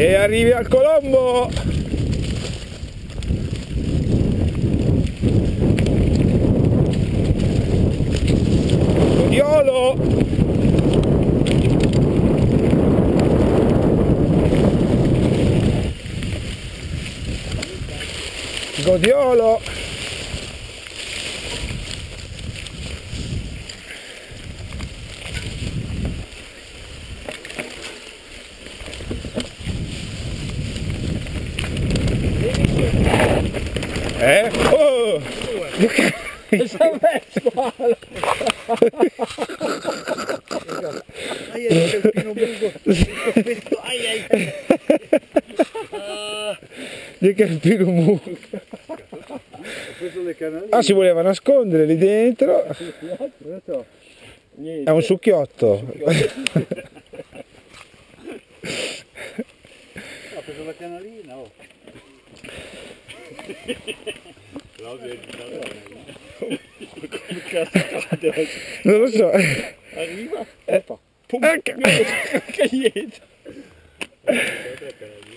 E arrivi al colombo! Godiolo! Godiolo! Oh! Squalo! Il pino Mughi. Che il pino Mughi. Ah, si voleva nascondere lì dentro. È un succhiotto. Ha preso la canalina, oh. Non lo so. Arriva, pum, Ecco. che niente.